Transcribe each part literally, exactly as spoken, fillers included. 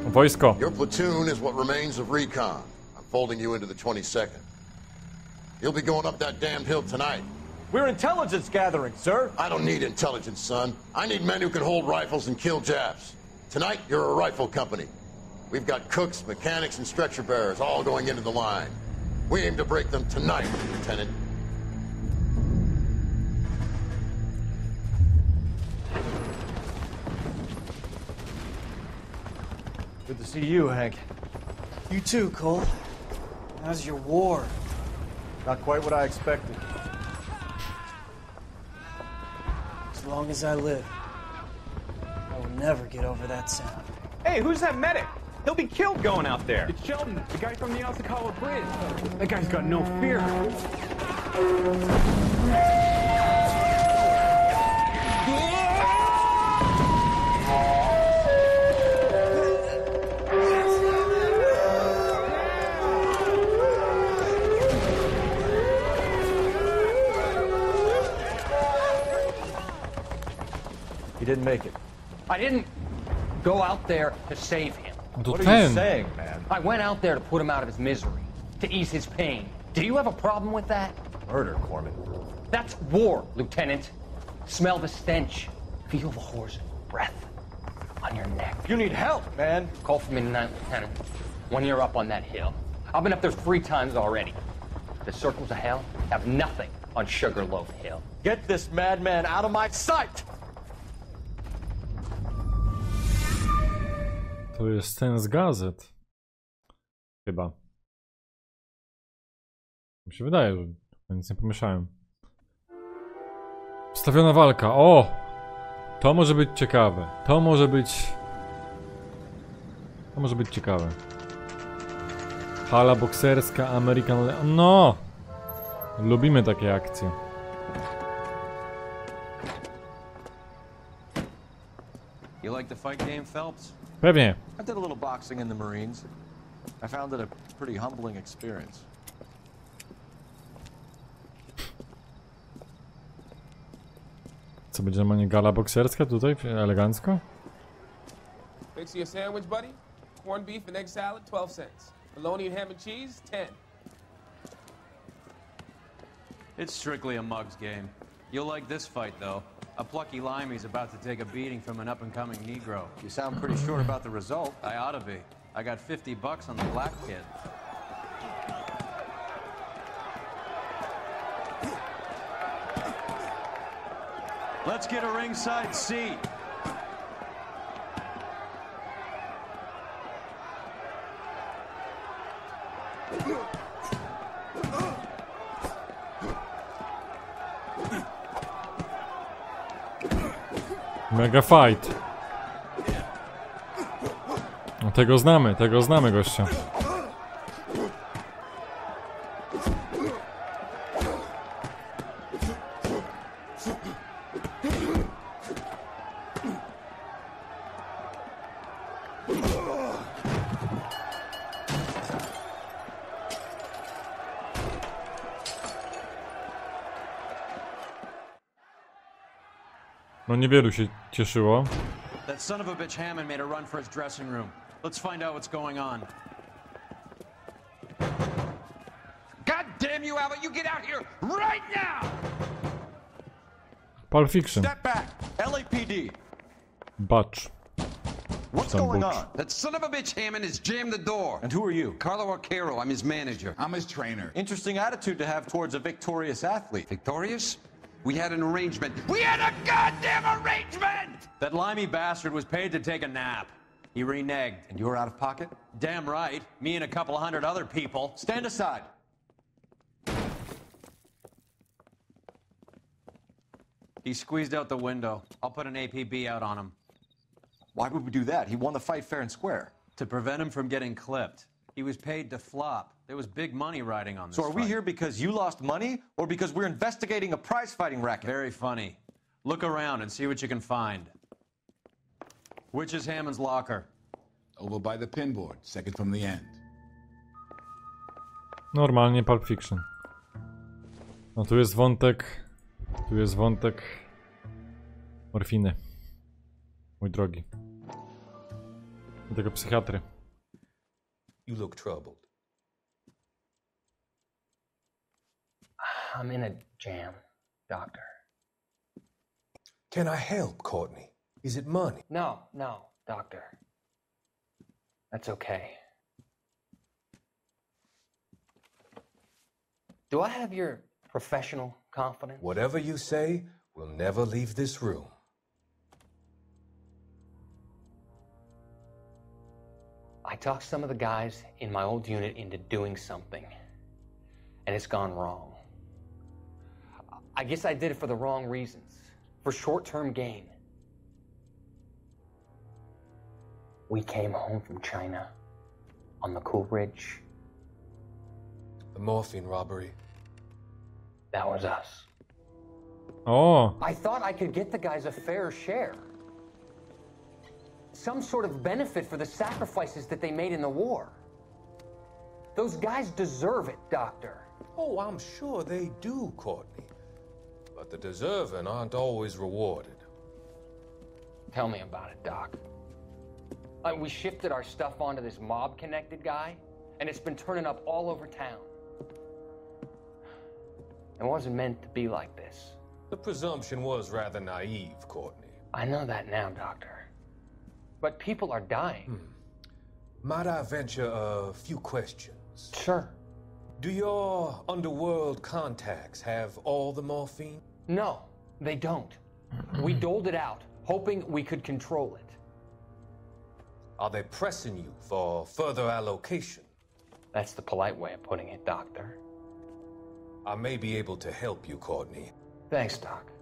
Wojsko. Your platoon is what remains of recon. I'm folding you into the twenty-second. You'll be going up that damned hill tonight. We're intelligence gathering, sir. I don't need intelligence, son. I need men who can hold rifles and kill Japs. Tonight, you're a rifle company. We've got cooks, mechanics, and stretcher bearers all going into the line. We aim to break them tonight, Lieutenant. Good to see you, Hank. You too, Cole. How's your war? Not quite what I expected. As long as I live, I will never get over that sound. Hey, who's that medic? He'll be killed going out there. It's Sheldon, the guy from the Osakawa Bridge. That guy's got no fear. He didn't make it. I didn't go out there to save him. What are you saying, man? I went out there to put him out of his misery, to ease his pain. Do you have a problem with that? Murder, Corman. That's war, Lieutenant. Smell the stench. Feel the horse's breath on your neck. You need help, man. Call for me tonight, Lieutenant. When you're up on that hill. I've been up there three times already. The circles of hell have nothing on Sugarloaf Hill. Get this madman out of my sight! To jest ten z gazet. Chyba. Mi się wydaje, że nic nie pomieszałem. Wstawiona walka. O! To może być ciekawe. To może być... To może być ciekawe. Hala bokserska, American... No! Lubimy takie akcje. You like the fight game, Phelps? Pewnie. I did a little boxing in the Marines. I found it a pretty humbling experience. Co, będzie normalnie gala bokserska tutaj? Elegancko? Fix you a sandwich, buddy? Corned beef and egg salad, twelve cents. Bologna and ham and cheese, ten. It's strictly a mug's game. You'll like this fight, though. A plucky limey's about to take a beating from an up-and-coming Negro. You sound pretty sure about the result. I ought to be. I got fifty bucks on the black kid. Let's get a ringside seat. Mega fight. No tego znamy, tego znamy gościa. No niewielu się cieszyło. That son of a bitch Hammond made a run for his dressing room. Let's find out what's going on. God damn you, Albert! You get out here right now! Pulp Fiction. Step back! L A P D! Butch. What's Some going butch. on? That son of a bitch Hammond has jammed the door. And who are you? Carlo Arcaro, I'm his manager. I'm his trainer. Interesting attitude to have towards a victorious athlete. Victorious? We had an arrangement. We had a goddamn arrangement! That limey bastard was paid to take a nap. He reneged. And you were out of pocket? Damn right. Me and a couple of hundred other people. Stand aside. He squeezed out the window. I'll put an A P B out on him. Why would we do that? He won the fight fair and square. To prevent him from getting clipped. He was paid to flop. There was big money riding on this So are we fight. here because you lost money or because we're investigating a prize-fighting racket? Very funny. Look around and see what you can find. Which is Hammond's locker? Over by the pinboard, second from the end. Normalnie Pulp Fiction. No tu jest wątek... Tu jest wątek... Morfiny. Mój drogi. Do tego psychiatry. You look troubled. I'm in a jam, Doctor. Can I help, Courtney? Is it money? No, no, Doctor. That's okay. Do I have your professional confidence? Whatever you say, we'll never leave this room. I talked some of the guys in my old unit into doing something, and it's gone wrong. I guess I did it for the wrong reasons, for short-term gain. We came home from China on the Cool Ridge. The morphine robbery. That was us. Oh. I thought I could get the guys a fair share. Some sort of benefit for the sacrifices that they made in the war. Those guys deserve it, Doctor. Oh, I'm sure they do, Courtney. But the deserving aren't always rewarded. Tell me about it, Doc. Uh, we shifted our stuff onto this mob-connected guy, and it's been turning up all over town. It wasn't meant to be like this. The presumption was rather naive, Courtney. I know that now, Doctor. But people are dying. Hmm. Might I venture a few questions? Sure. Do your underworld contacts have all the morphine? No, they don't. We doled it out, hoping we could control it. Are they pressing you for further allocation? That's the polite way of putting it, Doctor. I may be able to help you, Courtney. Thanks, Doc.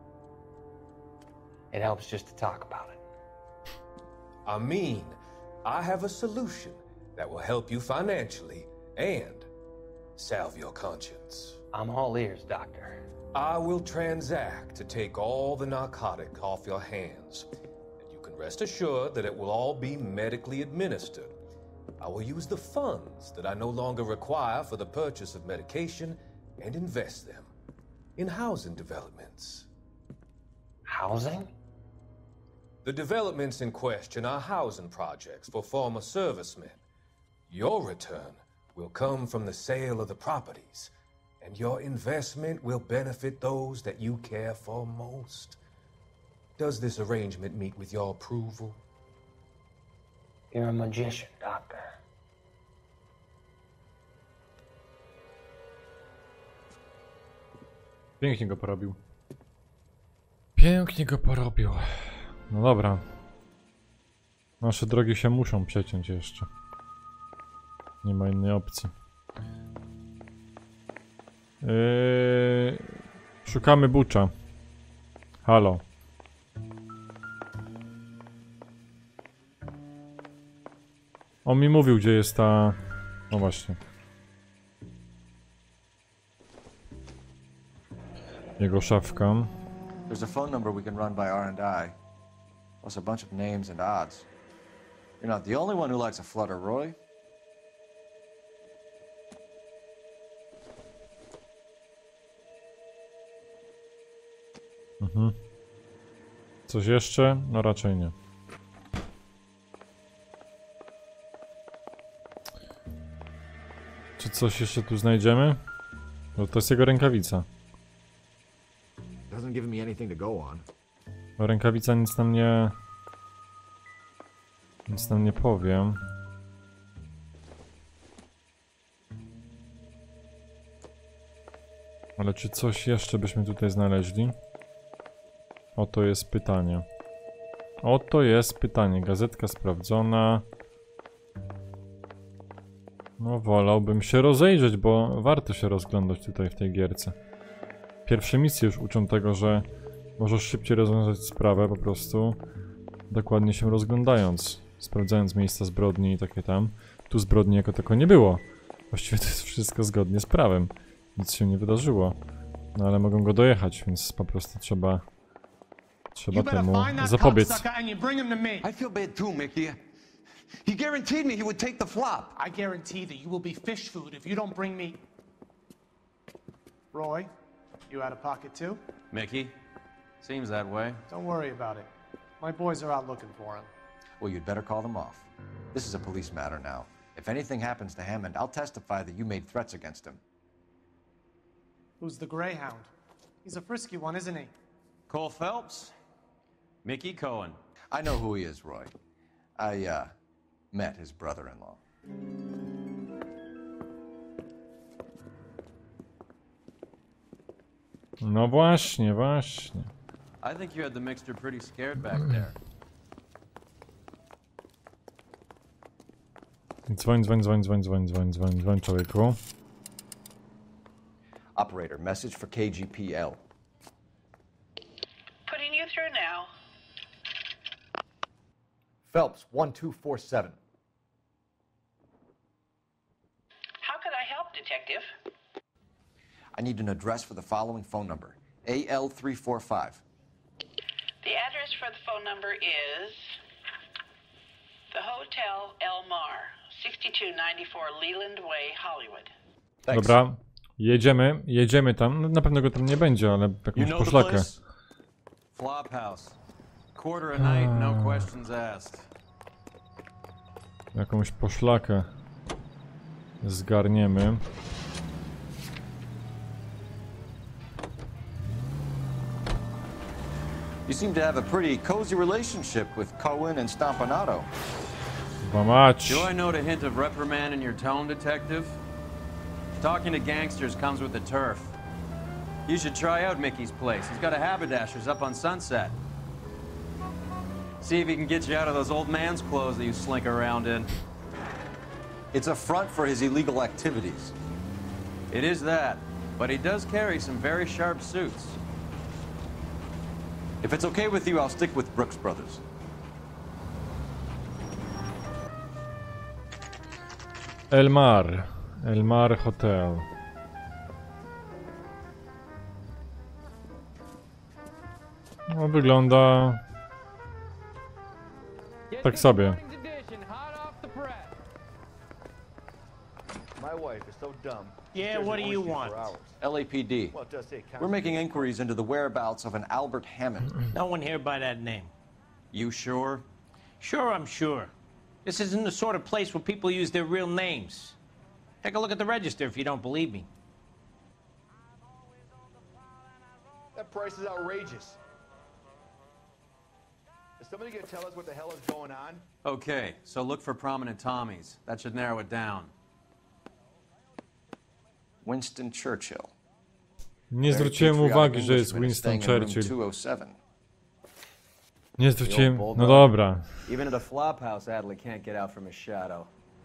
It helps just to talk about it. I mean, I have a solution that will help you financially and salve your conscience. I'm all ears, Doctor. I will transact to take all the narcotic off your hands. And you can rest assured that it will all be medically administered. I will use the funds that I no longer require for the purchase of medication and invest them in housing developments. Housing? The developments in question are housing projects for former servicemen. Your return will come from the sale of the properties, and your investment will benefit those that you care for most. Does this arrangement meet with your approval? You're a magician, Doctor. Pięknie go porobił. Pięknie go porobił. No dobra. Nasze drogi się muszą przeciąć jeszcze. Nie ma innej opcji. Yy... Szukamy Butcha. Halo. On mi mówił, gdzie jest ta... No właśnie. Jego szafka. There's a phone number we can run by R and I, plus a bunch of names and odds. You're not the only one who likes a flutter, Roy. Mhm. Coś jeszcze? No raczej nie. Czy coś jeszcze tu znajdziemy? Bo to jest jego rękawica. Doesn't give me anything to go on. Bo rękawica nic nam nie... Nic nam nie powiem. Ale czy coś jeszcze byśmy tutaj znaleźli? Oto jest pytanie. Oto jest pytanie. Gazetka sprawdzona. No wolałbym się rozejrzeć, bo warto się rozglądać tutaj w tej gierce. Pierwsze misje już uczą tego, że możesz szybciej rozwiązać sprawę po prostu dokładnie się rozglądając, sprawdzając miejsca zbrodni i takie tam. Tu zbrodni jako tako nie było. Właściwie to jest wszystko zgodnie z prawem. Nic się nie wydarzyło. No ale mogą go dojechać, więc po prostu trzeba trzeba temu zapobiec. I feel bad too, Mickey. He guaranteed me he would take the flop. I guarantee that you will be fish food if you don't bring me... Roy, you out of pocket too? Mickey? Seems that way. Don't worry about it. My boys are out looking for him. Well, you'd better call them off. This is a police matter now. If anything happens to Hammond, I'll testify that you made threats against him. Who's the Greyhound? He's a frisky one, isn't he? Cole Phelps? Mickey Cohen. I know who he is, Roy. I, uh, met his brother-in-law. No właśnie, właśnie. I think you had the mixture pretty scared back there. Dzwoń, dzwoń, dzwoń, dzwoń, dzwoń, dzwoń, dzwoń, dzwoń, człowieku. Operator, message for K G P L. Putting you through now. Phelps, one two four seven. How could I help, Detective? I need an address for the following phone number. A L three four five. The address for the phone number is the Hotel El Mar, sixty-two ninety-four Leland Way, Hollywood. Thanks. Dobra, jedziemy, jedziemy tam. No, na pewno go tam nie będzie, ale jakąś poszlakę. Flophouse. Quarter a night, no questions asked. Jakąś poszlakę zgarniemy. You seem to have a pretty cozy relationship with Cohen and Stompanato. Mać. Do I note a hint of reprimand in your tone, Detective? Talking to gangsters comes with the turf. You should try out Mickey's place. He's got a haberdasher's up on Sunset. See if he can get you out of those old man's clothes that you slink around in. It's a front for his illegal activities. It is that, but he does carry some very sharp suits. If it's okay with you, I'll stick with Brooks Brothers. El Mar. El Mar Hotel. No, wygląda tak sobie. My wife is so dumb. Yeah, what do you want? L A P D. Well, it does say We're making inquiries into the whereabouts of an Albert Hammond. No one here by that name. You sure? Sure, I'm sure. This isn't the sort of place where people use their real names. Take a look at the register if you don't believe me. That price is outrageous. Is somebody gonna tell us what the hell is going on? Okay, so look for prominent Tommies. That should narrow it down. Winston Churchill. Nie zwróciłem uwagi, że jest Winston Churchill. Nie zwróciłem... No dobra. Even at a flophouse, Adley can't get out from his shadow.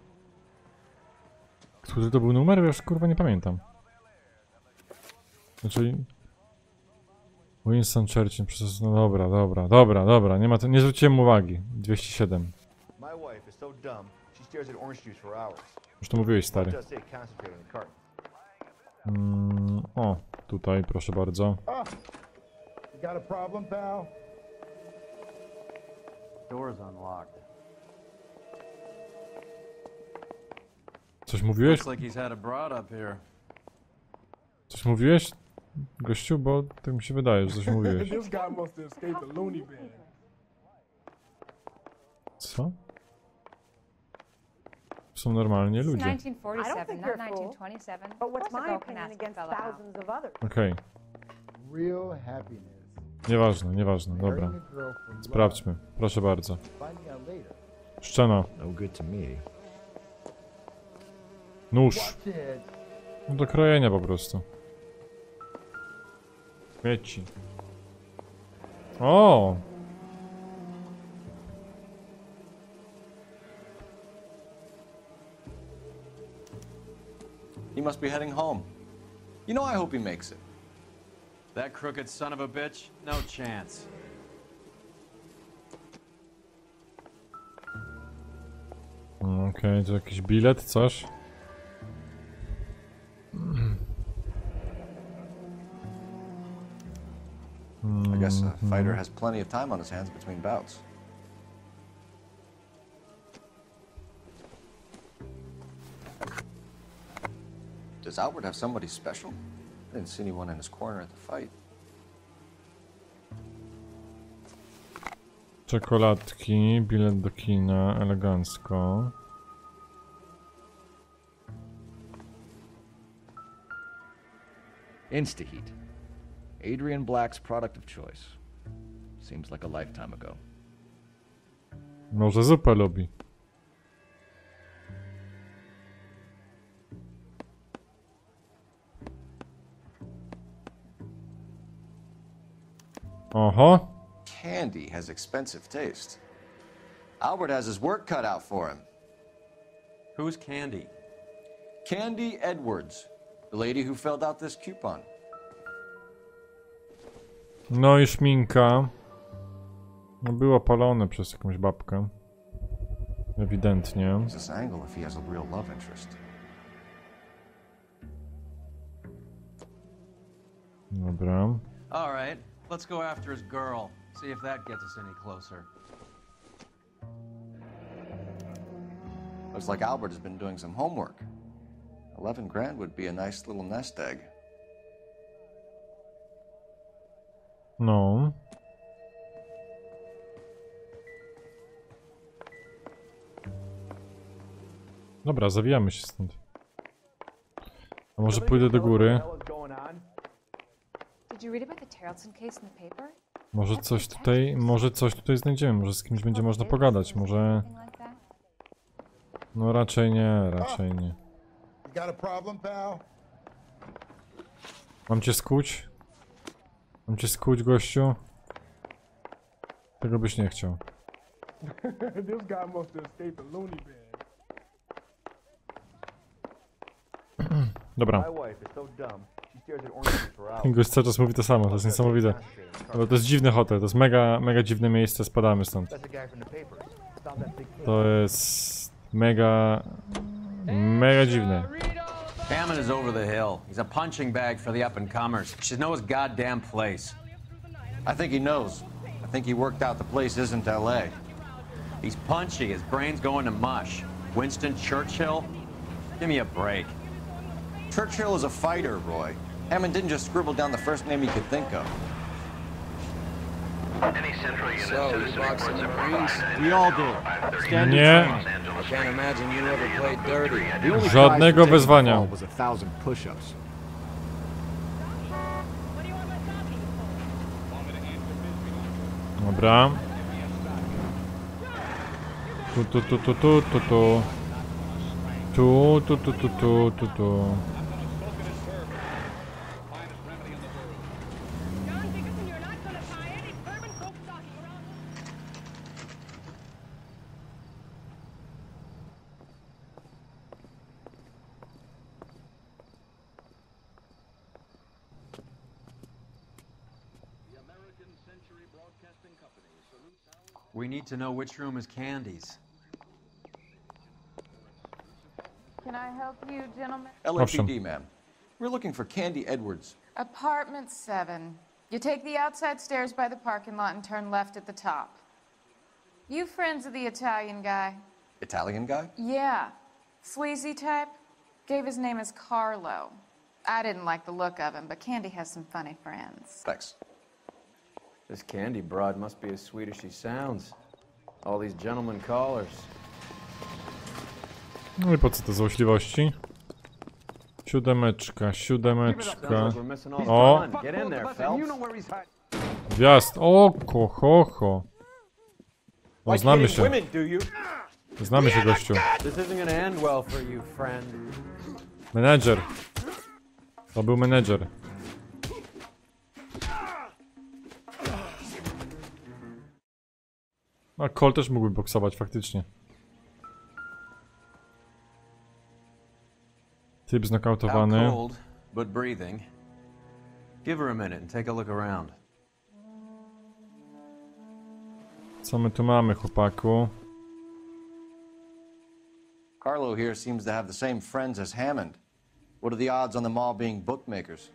Który to był numer? Ja już kurwa nie pamiętam. Znaczy... Winston Churchill, przecież... No dobra, dobra, dobra, dobra. Nie ma to... Nie zwróciłem uwagi. dwieście siedem. Już to mówiłeś, stary. Mm, o, tutaj, proszę bardzo. Got a problem, pal? Door's unlocked. Coś mówiłeś? Looks like he's had a broad up here. Coś mówiłeś, gościu? Bo tak mi się wydaje, że coś mówiłeś. This guy must have escaped a loony bin. Co? Są normalnie ludzie. nineteen forty-seven, not nineteen twenty-seven. But what's my opinion against thousands of others? Okej. Okay. Real happiness. Nieważne, nieważne, dobra. Sprawdźmy, proszę bardzo. Szczeno. Nóż. No do krojenia po prostu. Śmieci. O! He must be heading home. You know, I hope he makes it. That crooked son of a bitch? No chance. Okej, okay, to jakiś bilet, coś? I guess a fighter has plenty of time on his hands between bouts. Does Albert have somebody special? I didn't see anyone in his corner at the fight. Czekoladki, bilet do kina, elegancko. Instaheat. Adrian Black's product of choice. Seems like a lifetime ago. Może zupę lubi. Oho. Candy has expensive taste. Albert has his work cut out for him. Who's Candy? Candy Edwards, the lady who filled out this coupon. No i szminka. No było palone przez jakąś babkę. Ewidentnie. This angle if he has a real love interest. Dobra. All right, let's go after his girl. See if that gets us any closer. Looks like Albert has been doing some homework. Eleven grand would be a nice little nest egg. No. Dobra, zawijamy się stąd. A może pójdę do góry? Może coś tutaj, może coś tutaj znajdziemy, może z kimś będzie można pogadać, może... No raczej nie, raczej nie. Mam cię skuć? Mam cię skuć, gościu? Tego byś nie chciał. Dobra. Gość cały czas mówi to samo, to jest niesamowite. Ale to jest dziwny hotel, to jest mega, mega dziwne miejsce, spadamy stąd. To jest mega, mega dziwne. Hammond is over the hill. He's a punching bag for the up-and-comers. He should know his goddamn place. I think he knows. I think he worked out the place isn't L A. He's punchy, his brain's going to mush. Winston Churchill? Give me a break. Churchill is a fighter, Roy. Hammond didn't just scribble down the first name he could think of. Any central unit So, you boxed in the Marines? We all did. Standard Nie. training. I can't imagine you ever played dirty. Żadnego wyzwania. was a thousand push-ups. Dobra. Tu, tu, tu, tu, tu, tu, tu. Tu, tu, tu, tu, tu, tu, tu. We need to know which room is Candy's. Can I help you, gentlemen? L A P D, ma'am. We're looking for Candy Edwards. Apartment seven. You take the outside stairs by the parking lot and turn left at the top. You friends of the Italian guy? Italian guy? Yeah. Sleazy type? Gave his name as Carlo. I didn't like the look of him, but Candy has some funny friends. Thanks. This Candy broad must be as sweet as she sounds. All these gentlemen callers. No i po co te złośliwości? Siódemeczka, siódemeczka. O! Gwiazd! O, ko, ho, ho. O, znamy się. Znamy się, gościu. Menedżer. To był menedżer. A Cole też mógłby boksować, faktycznie. Typ znokautowany. Cold, but breathing. Give her a minute and take a look around. Co my tu mamy, chłopaku? Carlo here seems to have the same friends as Hammond. What are the odds on them all being bookmakers?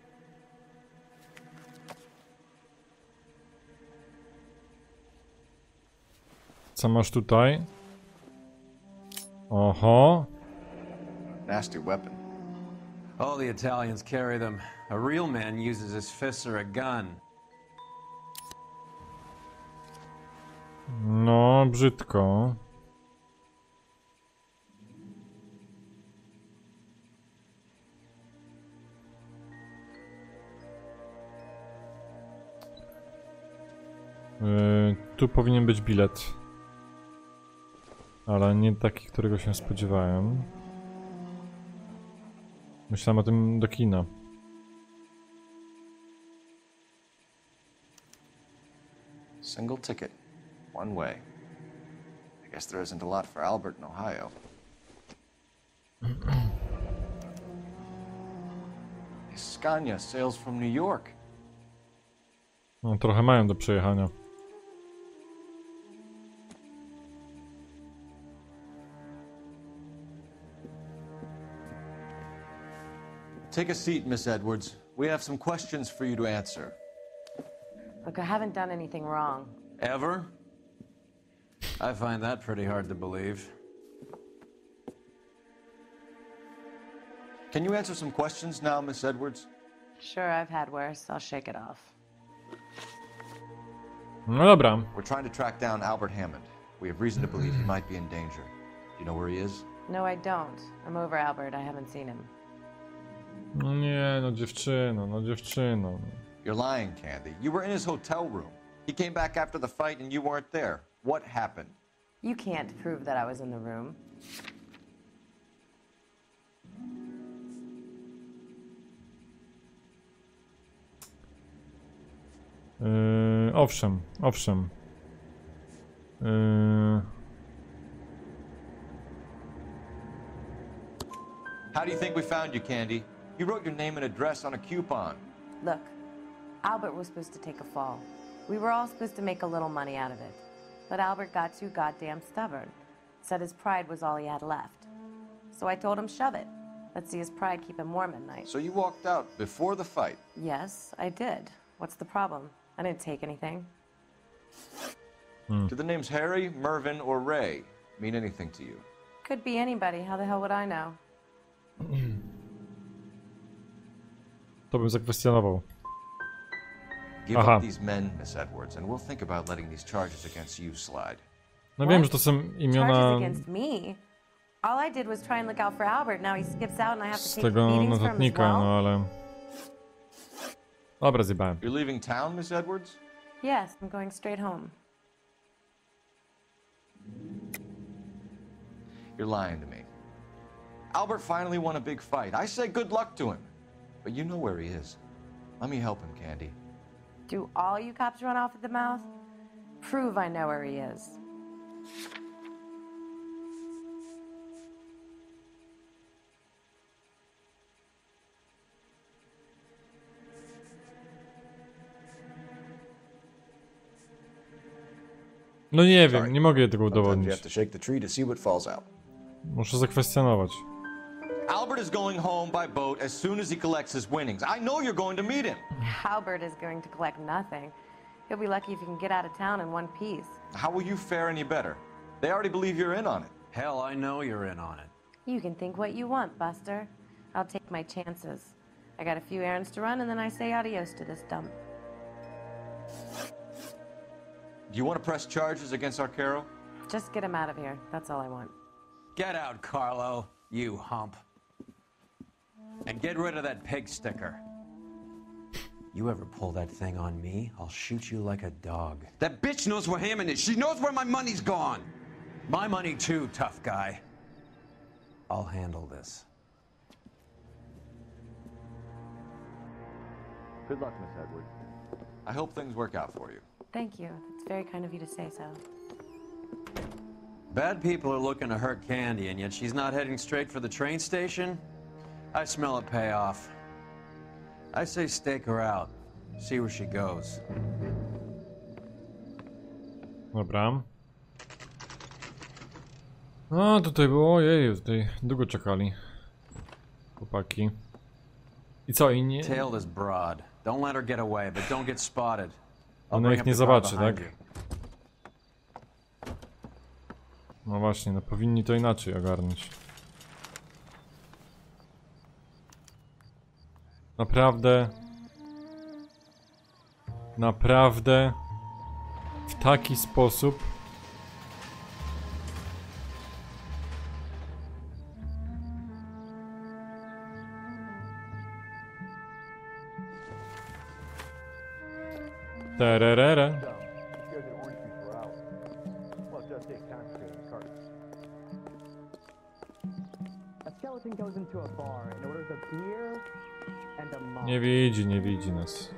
Co masz tutaj? Oho. Nasty weapon. All the Italians carry them. A real man uses his fists or a gun. No brzydko. Yy, tu powinien być bilet. Ale nie taki, którego się spodziewałem. Myślałem o tym do kina. Single ticket. One way. I guess there isn't a lot for Albert in Ohio. Scania sails from New York. No, trochę mają do przejechania. Take a seat, Miss Edwards. We have some questions for you to answer. Look, I haven't done anything wrong. Ever? I find that pretty hard to believe. Can you answer some questions now, Miss Edwards? Sure, I've had worse. I'll shake it off. No dobra. We're trying to track down Albert Hammond. We have reason to believe he might be in danger. Do you know where he is? No, I don't. I'm over Albert. I haven't seen him. No nie, no dziewczyno, no dziewczyno. You're lying, Candy. You were in his hotel room. He came back after the fight and you weren't there. What happened? You can't prove that I was in the room. Yy, owszem, owszem. Yy... How do you think we found you, Candy? You wrote your name and address on a coupon. Look, Albert was supposed to take a fall. We were all supposed to make a little money out of it. But Albert got too goddamn stubborn. Said his pride was all he had left. So I told him, shove it. Let's see his pride keep him warm at night. So you walked out before the fight? Yes, I did. What's the problem? I didn't take anything. Hmm. Do the names Harry, Mervyn, or Ray mean anything to you? Could be anybody. How the hell would I know? To bym zakwestionował. Give Aha. up these men, Miss Edwards, and we'll think about letting these charges against you slide. No wiem, że to są imiona Charges against me? All I did was try and look out for Albert. Now he skips out and I have to z take tego beatings from him as notatnika, well. no ale... Dobra, zjebałem. You're leaving town, Miss Edwards? Yes, I'm going straight home. You're lying to me. Albert finally won a big fight. I say good luck to him. But you know where he is. Let me help him, Candy. Do all you cops run off at the mouth? Prove I know where he is. No nie wiem, nie mogę tego You have udowodnić. to shake the tree to see what falls out. Muszę zakwestionować. Albert is going home by boat as soon as he collects his winnings. I know you're going to meet him. Albert is going to collect nothing. He'll be lucky if he can get out of town in one piece. How will you fare any better? They already believe you're in on it. Hell, I know you're in on it. You can think what you want, Buster. I'll take my chances. I got a few errands to run, and then I say adios to this dump. Do you want to press charges against Arcaro? Just get him out of here. That's all I want. Get out, Carlo, you hump. And get rid of that pig sticker. You ever pull that thing on me, I'll shoot you like a dog. That bitch knows where Hammond is. She knows where my money's gone. My money too, tough guy. I'll handle this. Good luck, Miss Edwards. I hope things work out for you. Thank you. It's very kind of you to say so. Bad people are looking to hurt Candy, and yet she's not heading straight for the train station? I smell a payoff. I say stake her out. See where she goes. Dobra. No, tutaj było, ojej, tutaj długo czekali. Chłopaki. I co, i nie... Tail this broad. Don't let her get away, but don't get spotted. I'll Ona bring ich up nie the car zobaczy, behind tak? you. No właśnie, no powinni to inaczej ogarnąć. Naprawdę... Naprawdę... W taki sposób... Tererere. Nie widzi, nie widzi nas.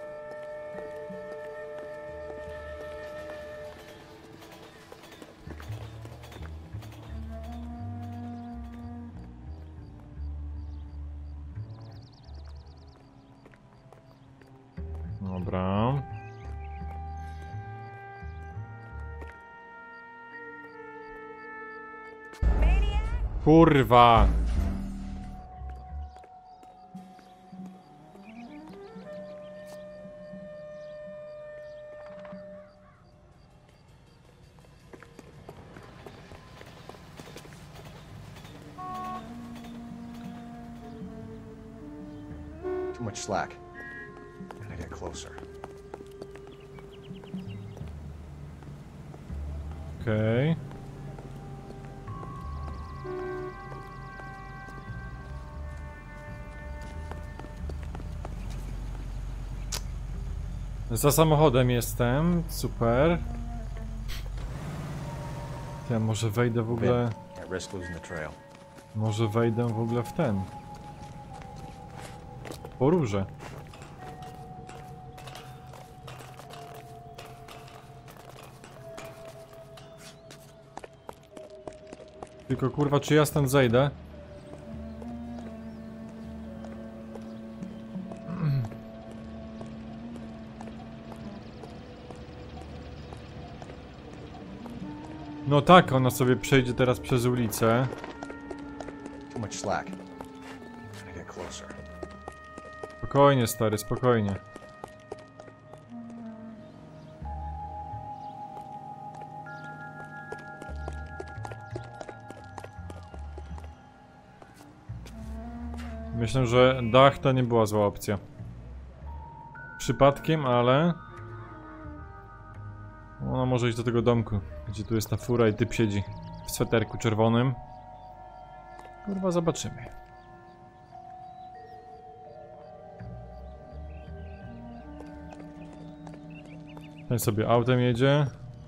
Dobra. Kurwa. Too much slack. Gotta get closer. Okej. Za samochodem jestem, super. Ja może wejdę w ogóle... Może wejdę w ogóle w ten. Po róże. Tylko kurwa, czy ja stąd zejdę? No tak, ona sobie przejdzie teraz przez ulicę. Too much slack. Gotta get closer. Spokojnie, stary, spokojnie. Myślę, że dach to nie była zła opcja. Przypadkiem, ale... Ona może iść do tego domku, gdzie tu jest ta fura i typ siedzi w sweterku czerwonym. Kurwa, zobaczymy. Ten sobie autem jedzie.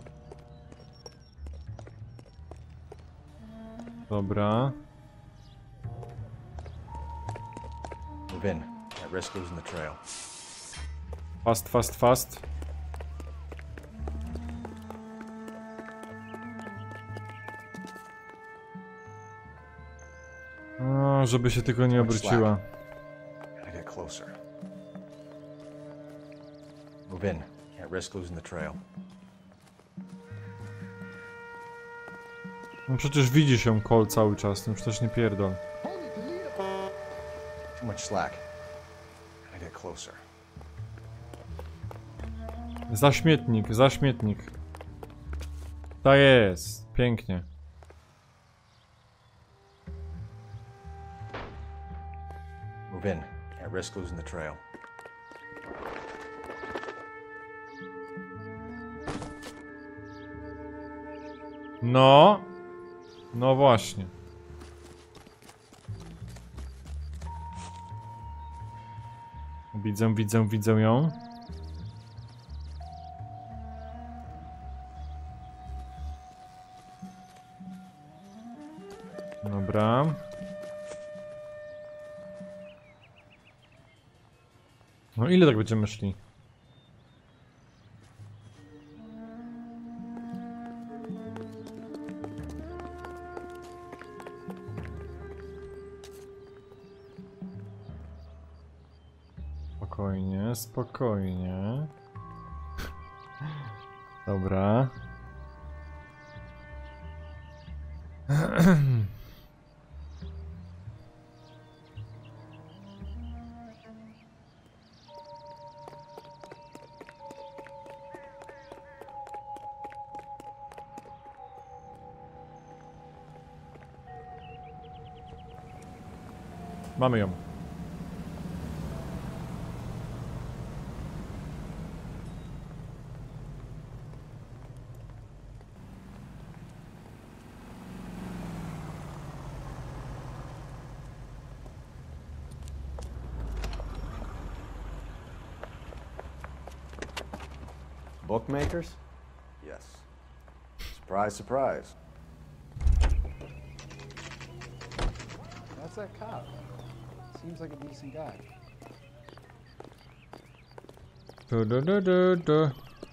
Dobra. Move in. At risk losing the trail. Fast, fast, fast. O, żeby się tylko nie obróciła. Gotta get closer. Move in. At risk losing the trail. No przecież widzi się Cole cały czas, no przecież nie pierdol. Too much slack. Gotta get closer. Za śmietnik, za śmietnik. Tak jest, pięknie. Move in. At risk losing the trail. No. No właśnie. Widzę, widzę, widzę ją. Dobra. No ile tak będziemy szli? Spokojnie, spokojnie. Dobra. Mamy ją. Bookmakers? Yes. Surprise, surprise. That's that cop. Seems like a decent guy. Du, du, du, du, du.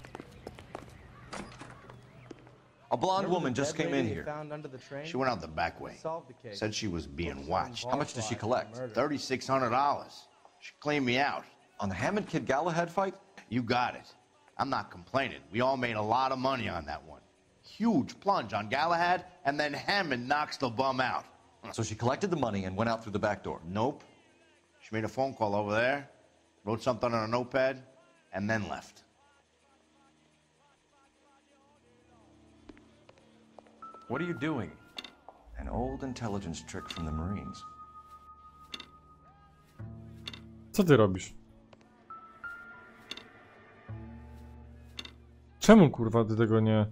A blonde woman just came in here. She went out the back way. Said she was being watched. How much did she collect? thirty-six hundred dollars. She cleaned me out. On the Hammond Kid Galahad fight? You got it. I'm not complaining. We all made a lot of money on that one. Huge plunge on Galahad, and then Hammond knocks the bum out. So she collected the money and went out through the back door? Nope. She made a phone call over there, wrote something on a notepad, and then left. What are you doing? An old intelligence trick from the Marines. Co ty robisz? Czemu kurwa ty tego nie...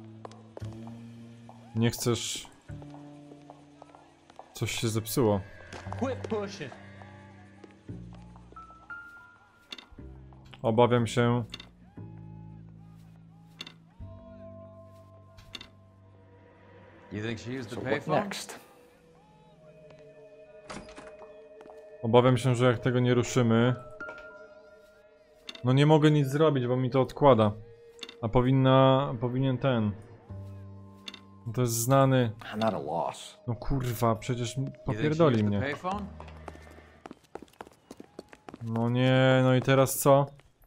Nie chcesz... Coś się zepsuło. Quit pushing. Obawiam się... You think she used the So what payphone? next? Obawiam się, że jak tego nie ruszymy... No nie mogę nic zrobić, bo mi to odkłada. A powinna... powinien ten... To jest znany... I'm at a loss. No kurwa, przecież You think she popierdoli used the mnie. payphone? No nie, no i teraz co?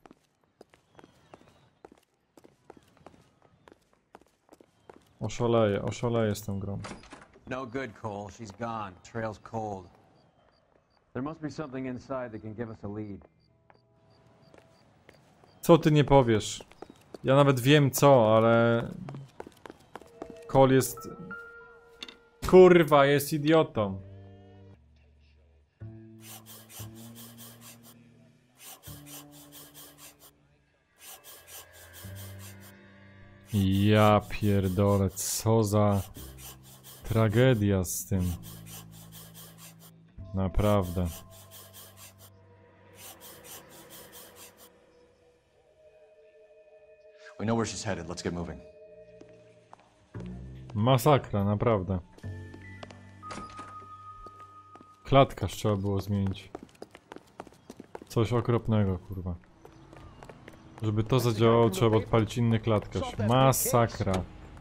Oszaleję, oszaleję z tą grą. No good, Cole. She's gone. Trail's cold. There must be something inside that can give us a lead. Co ty nie powiesz? Ja nawet wiem co, ale... Cole jest... Kurwa, jest idiotą. Ja pierdolę, co za... Tragedia z tym. Naprawdę. We know where she's headed. Let's get moving. Masakra, naprawdę. Klatkarz trzeba było zmienić. Coś okropnego, kurwa. Żeby to zadziałało, trzeba odpalić inny klatkarz. Masakra.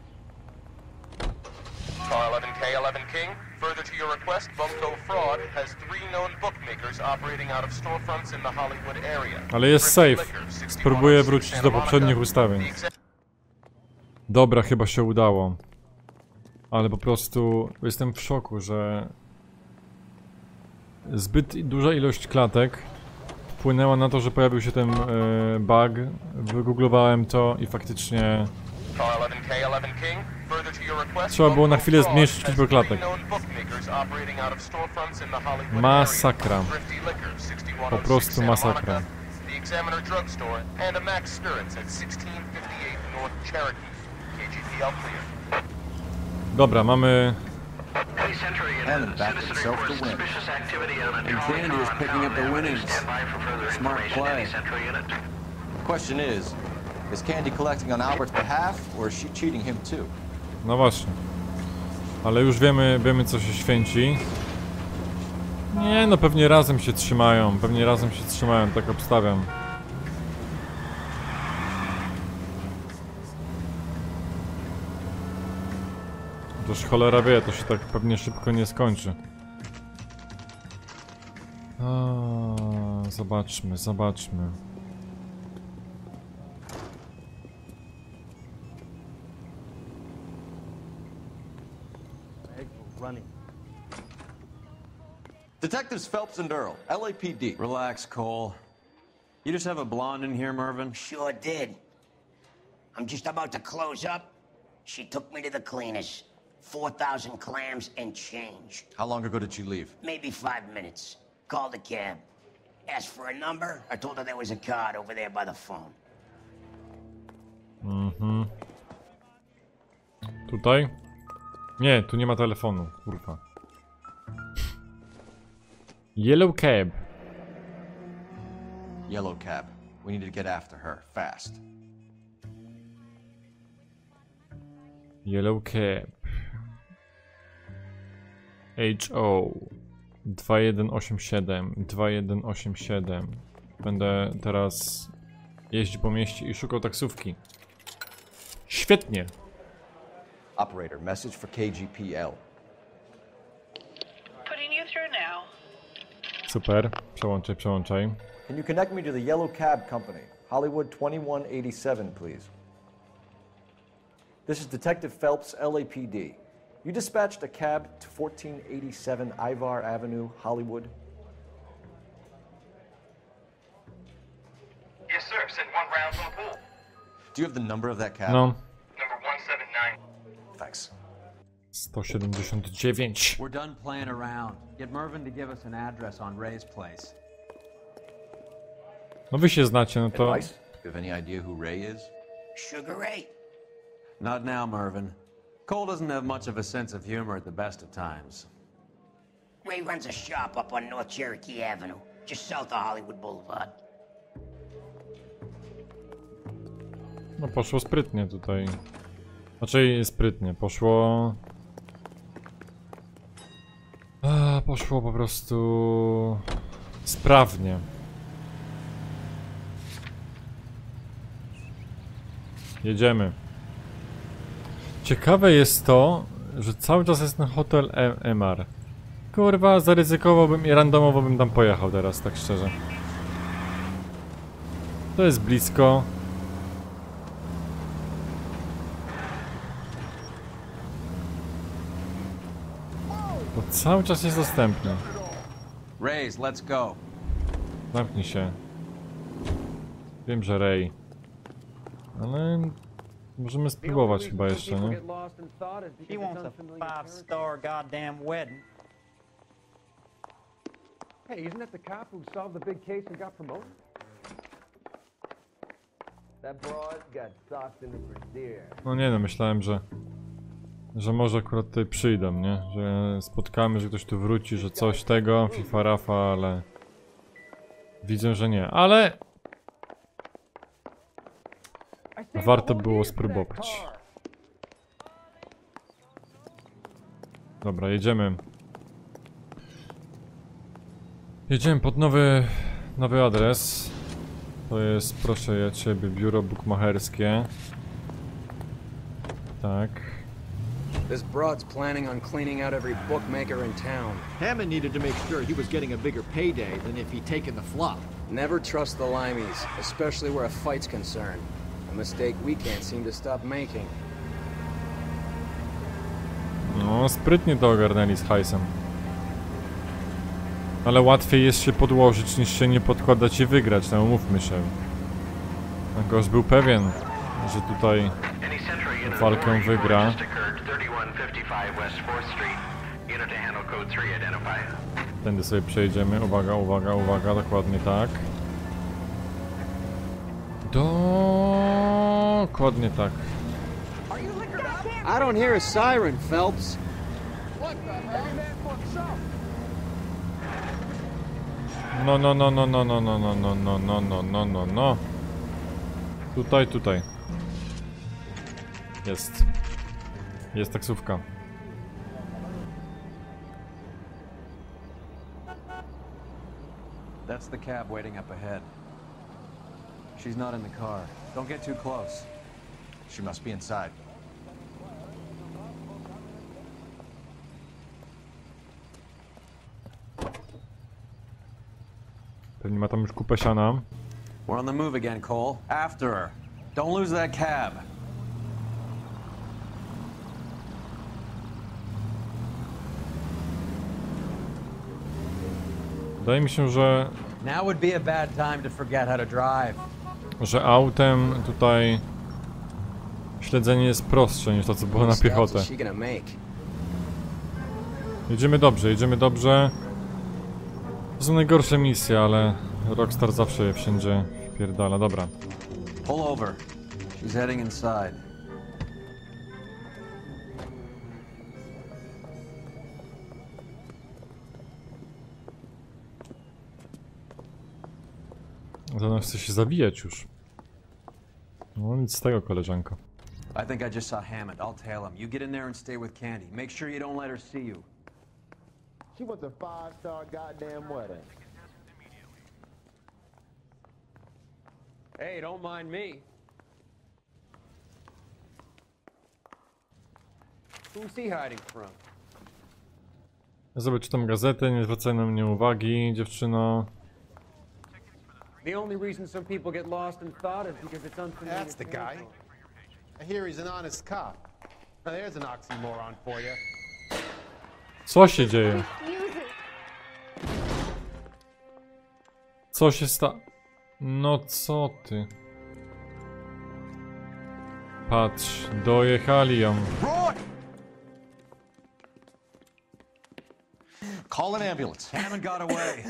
Car eleven K eleven King, further to your request, Bumco Fraud has three known bookmakers operating out of storefronts in the Hollywood area. Ale jest safe. Spróbuję wrócić do poprzednich ustawień. Dobra, chyba się udało. Ale po prostu jestem w szoku, że zbyt duża ilość klatek wpłynęła na to, że pojawił się ten yy, bug. Wygooglowałem to i faktycznie trzeba było na chwilę zmniejszyć liczbę klatek. Masakra. Po prostu masakra. Dobra, mamy... And backed himself to win. And Candy is picking up the winnings. Smart play. Question is, is Candy collecting on Albert's behalf, or is she cheating him too? No właśnie. Ale już wiemy, wiemy co się święci. Nie no, pewnie razem się trzymają. Pewnie razem się trzymają, tak obstawiam. Toż cholera wie, to się tak pewnie szybko nie skończy. A, zobaczmy, zobaczmy. Detectives Phelps and Earl, L A P D. Relax, Cole. You just have a blonde in here, Mervyn? Sure did. I'm just about to close up. She took me to the cleaners. four thousand clams and change. How long ago did she leave? Maybe five minutes. Called a cab. Asked for a number. I told her there was a card over there by the phone. Mhm. Tutaj? Nie, tu nie ma telefonu, kurwa. Yellow cab. Yellow cab. We need to get after her, fast. Yellow Cab. H O dwa jeden osiem siedem, dwa jeden osiem siedem. Będę teraz jeździł po mieście i szukał taksówki. Świetnie. Operator, message for K G P L. Putting you through now. Super. Przełączaj, przełączaj. Can you connect me to the Yellow Cab Company? Hollywood twenty-one eighty-seven, please. This is Detective Phelps, L A P D. You dispatched a cab to fourteen eighty-seven Ivar Avenue, Hollywood? Yes, sir. Send one round from the pool. Do you have the number of that cab? No. Number one seven nine. Thanks. sto siedemdziesiąt dziewięć. We're done playing around. Get Mervyn to give us an address on Ray's place. No wy się znacie, no to... Advice? Do you have any idea who Ray is? Sugar Ray? Not now, Mervyn. Cole doesn't have much of a sense of humor at the best of times. Ray runs a shop up on North Cherokee Avenue, just south of Hollywood Boulevard. No poszło sprytnie tutaj. Znaczy sprytnie, poszło... A, poszło po prostu... sprawnie. Jedziemy. Ciekawe jest to, że cały czas jest ten hotel M R. Kurwa, zaryzykowałbym i randomowo bym tam pojechał teraz, tak szczerze. To jest blisko. To cały czas jest dostępny. Ray's, let's go. Zamknij się. Wiem, że Ray. Ale... możemy spróbować chyba jeszcze, nie? He wants a five-star goddamn wedding. Hey, isn't that the cop who solved the big case and got promoted? That broad got socked in the brassiere. No nie no, myślałem, że... że może akurat tutaj przyjdą, nie? Że spotkamy, że ktoś tu wróci, że coś tego, FIFA Rafa, ale... widzę, że nie, ale... warto było spróbować. Dobra, jedziemy. Jedziemy pod nowy, nowy adres. To jest, proszę ja ciebie, biuro bukmacherskie. Tak. This broad's planning on cleaning out every bookmaker in town. Hammond needed to make sure he was getting a bigger payday than if he'd taken the flop. Never trust the limeys, especially where a fight's concerned. A mistake we can't seem to stop making. No, sprytnie to ogarnęli z hajsem. Ale łatwiej jest się podłożyć, niż się nie podkładać i wygrać, no umówmy się. Gość był pewien, że tutaj walkę wygra. Tędy sobie przejdziemy, uwaga, uwaga, uwaga, dokładnie tak. Dokładnie tak. I don't hear a siren, Phelps. No, no, no, no, no, no, no, no, no, no, no, no, no, no, no. Tutaj, tutaj. Jest. Jest taksówka. That's the cab waiting up ahead. She's not in the car. Don't get too close. She must be inside. Pewnie ma tam już kupę siana. We're on the move again, Cole. After her. Don't lose that cab. Wydaje mi się, że... Now would be a bad time to forget how to drive. że autem tutaj śledzenie jest prostsze niż to, co było na piechotę. Jedziemy dobrze, jedziemy dobrze. To są najgorsze misje, ale Rockstar zawsze je wszędzie wpierdala. Dobra. Pull over. She's heading inside. Ona chce się zabijać już. No nic z tego, koleżanko. I I think I just saw Hammond. I'll tail him. You get in there and stay with Candy. Make sure you don't let her see you. She wants a five-star goddamn wedding. Hey, don't mind me. Who's he hiding from? Zobacz tam gazetę, nie zwracaj na mnie uwagi, dziewczyno. The only reason some people get lost in thought is because it's unfamiliar. That's the guy. I hear he's an honest cop. Now there's an oxymoron for you. Co się dzieje? Co się sta... No co ty? Patrz, dojechali ją. Call an ambulance. Hammond got away.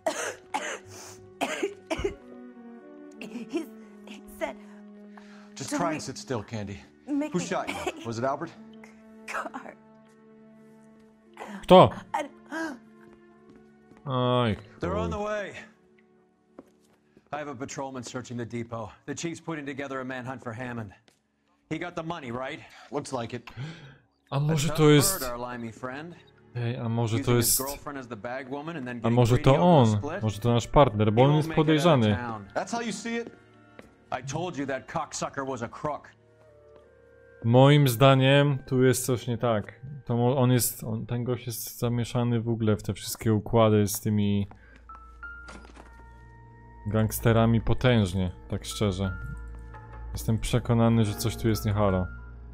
He's, he said... Just try and sit still, Candy. Make Who me- shot you? Was it Albert? Car. Kto? I- Oj. They're on the way. I have a patrolman searching the depot. The chief's putting together a manhunt for Hammond. He got the money, right? Looks like it. A może A to tough jest... bird, our limey friend. Ej, a może to Using his jest... girlfriend as the bag woman and then A getting może greedy to over the on? split? Może to nasz partner, bo He on won't jest make it out of podejrzany. town. That's how you see it? I told you that cocksucker was a crook. Moim zdaniem tu jest coś nie tak. To mo- on jest, on, ten gość jest zamieszany w ogóle w te wszystkie układy z tymi gangsterami potężnie, tak szczerze. Jestem przekonany, że coś tu jest nie halo.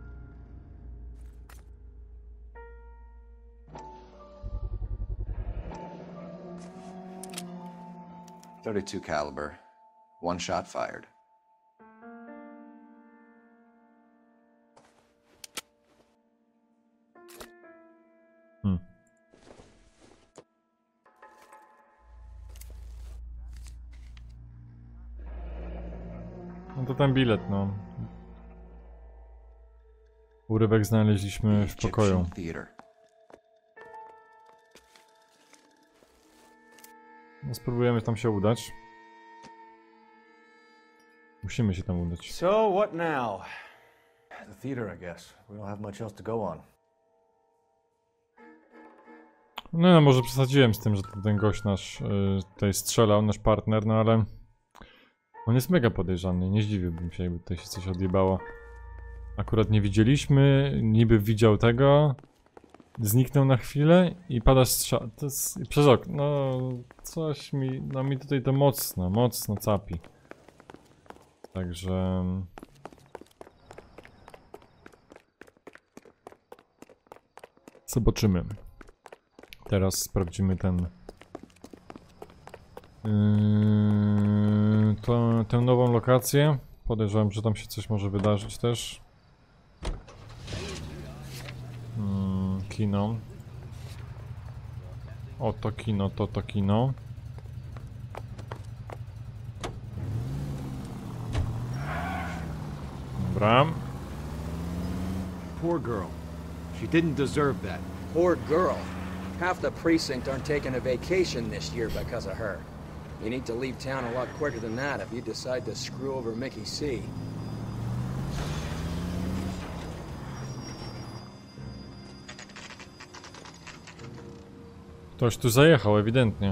thirty-two caliber. One shot fired. Hmm. No to ten bilet, no. Urywek znaleźliśmy w pokoju. Theater. No, spróbujemy tam się udać. Musimy się tam udać. So, what now? The theater, I guess. We don't have much else to go on. No, no może przesadziłem z tym, że ten gość nasz y, tutaj strzelał, nasz partner, no ale on jest mega podejrzany, nie zdziwiłbym się, jakby tutaj się coś odjebało. Akurat nie widzieliśmy, niby widział tego, zniknął na chwilę i pada strzał, to jest i przez okno, no coś mi, no mi tutaj to mocno, mocno capi. Także... Zobaczymy. Teraz sprawdzimy ten... Yy, to, tę nową lokację. Podejrzewam, że tam się coś może wydarzyć też. Yy, kino. Oto kino, to to kino. Dobra. Poor girl. She didn't deserve that. Poor girl. Half the precinct aren't taking a vacation this year because of her. You need to leave town a lot quicker than that if you decide to screw over Mickey C. Ktoś tu zajechał, ewidentnie.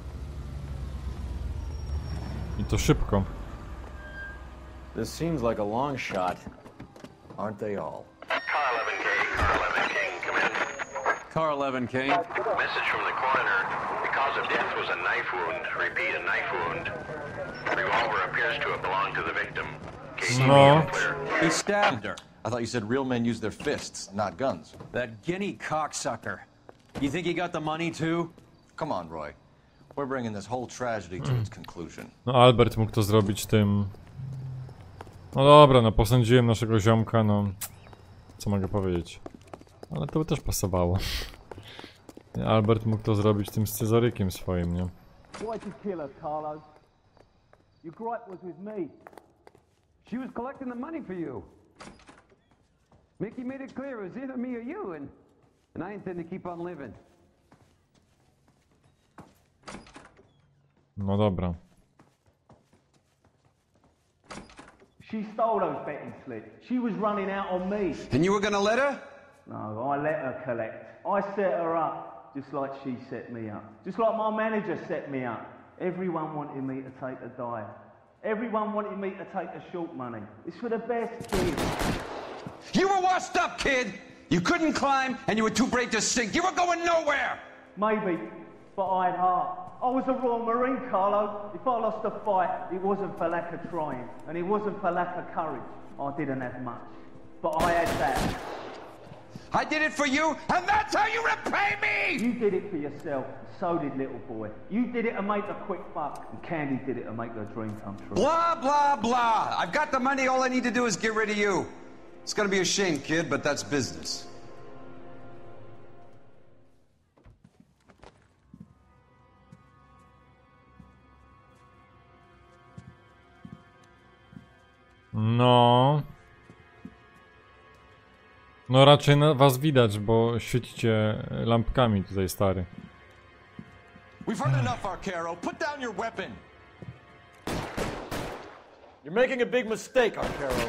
I to szybko. This seems like a long shot. Aren't they all? Car eleven K, Car eleven King, come in. Car eleven King. Message from the coroner. The cause of death was a knife wound. Repeat, a knife wound. Revolver appears to have belonged to the victim. Case No. clear. He stabbed her. I thought you said real men use their fists, not guns. That guinea cocksucker. You think he got the money too? Come on, Roy. We're bringing this whole tragedy to its conclusion. No Albert mógł to zrobić tym... No dobra, no posądziłem naszego ziomka, no... Co mogę powiedzieć? Ale to by też pasowało. Albert mógł to zrobić tym scyzorykiem swoim, nie? Why'd you kill her, Carlo? Your gripe was with me. She was collecting the money for you. Mickey made it clear it was either me or you, and, and I intend to keep on living. No dobra. She stole those betting slips. She was running out on me. And you were gonna let her? No, I let her collect. I set her up, just like she set me up. Just like my manager set me up. Everyone wanted me to take a dive. Everyone wanted me to take the short money. It's for the best, kid. You were washed up, kid! You couldn't climb, and you were too brave to sink. You were going nowhere! Maybe, but I had heart. I was a Royal Marine, Carlo. If I lost a fight, it wasn't for lack of trying, and it wasn't for lack of courage. I didn't have much, but I had that. I did it for you, and that's how you repay me! You did it for yourself, so did little boy. You did it to make a quick buck, and Candy did it to make her dream come true. Blah, blah, blah. I've got the money. All I need to do is get rid of you. It's gonna be a shame, kid, but that's business. No. No raczej na was widać, bo świecicie lampkami tutaj, stary. We've heard enough, Arcaro. Put down your weapon. You're making a big mistake, Arcaro.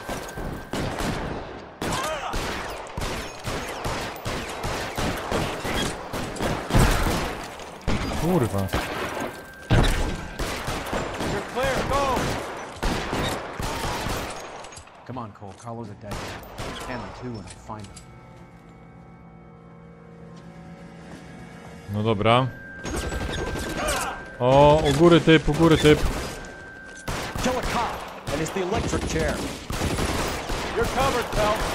Kurwa. You're clear, go! Come on, Cole. Carlo's a dead man. Stanley too, and I'll find him. No dobra. O, u góry typ, u góry typ. Kill a cop, and it's the electric chair. You're covered, Phelps.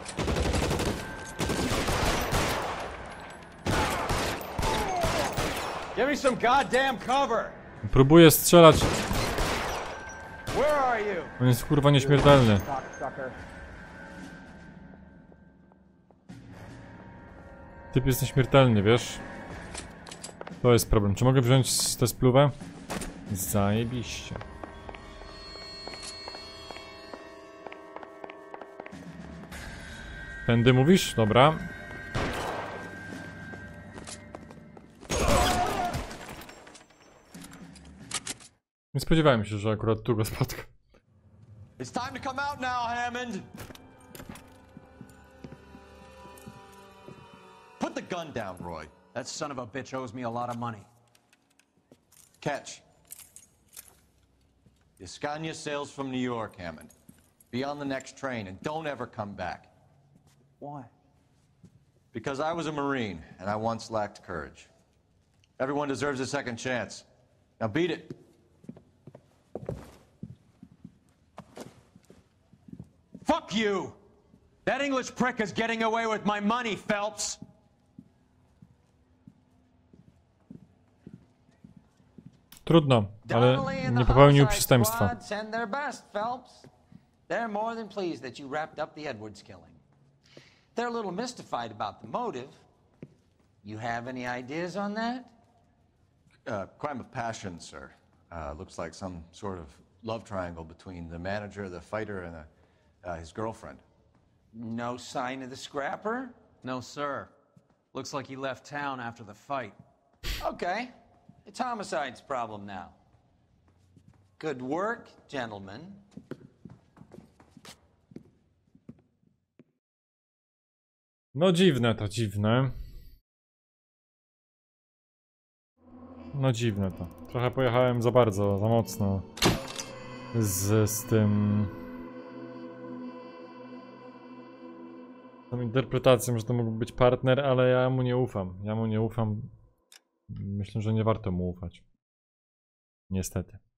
Give me some goddamn cover. Próbuję strzelać. Where are you? On jest kurwa nieśmiertelny. Typ jest nieśmiertelny, wiesz? To jest problem. Czy mogę wziąć tę spluwę? Zajebiście. Tędy mówisz? Dobra. Nie spodziewałem się, że akurat tu go spotka. It's time to come out now, Hammond. Put the gun down, Roy. That son of a bitch owes me a lot of money. Catch. Escania sails from New York, Hammond. Be on the next train and don't ever come back. Why? Because I was a Marine and I once lacked courage. Everyone deserves a second chance. Now beat it. Fuck you! That English prick is getting away with my money, Phelps! Trudno, ale nie popełnił przestępstwa. Send their best, Phelps. They're more than pleased that you wrapped up the Edwards killing. They're a little mystified about the motive. You have any ideas on that? Uh, crime of passion, sir. Uh, looks like some sort of love triangle between the manager, the fighter, and uh, uh, his girlfriend. No sign of the scrapper? No, sir. Looks like he left town after the fight. Okay. It's homicide's problem now. Good work, gentlemen. No dziwne to, dziwne. No dziwne to. Trochę pojechałem za bardzo, za mocno. Z, z tym... tą interpretacją, że to mógł być partner, ale ja mu nie ufam. Ja mu nie ufam. Myślę, że nie warto mu ufać. Niestety.